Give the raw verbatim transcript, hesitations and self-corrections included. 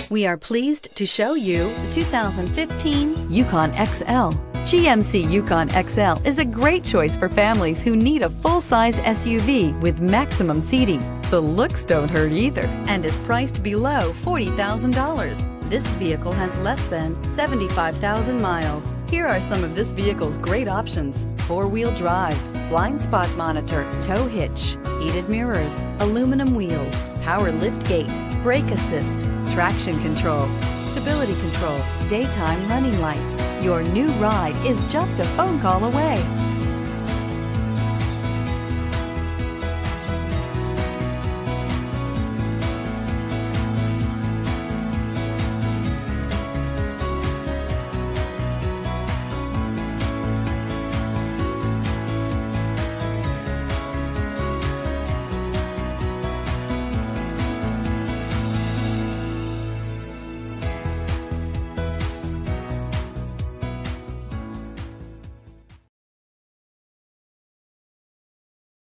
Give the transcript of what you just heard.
We are pleased to show you the two thousand fifteen Yukon X L. G M C Yukon X L is a great choice for families who need a full-size S U V with maximum seating. The looks don't hurt either and is priced below forty thousand dollars. This vehicle has less than seventy-five thousand miles. Here are some of this vehicle's great options: four-wheel drive, blind spot monitor, tow hitch, heated mirrors, aluminum wheels, power liftgate, brake assist, traction control, stability control, daytime running lights. Your new ride is just a phone call away.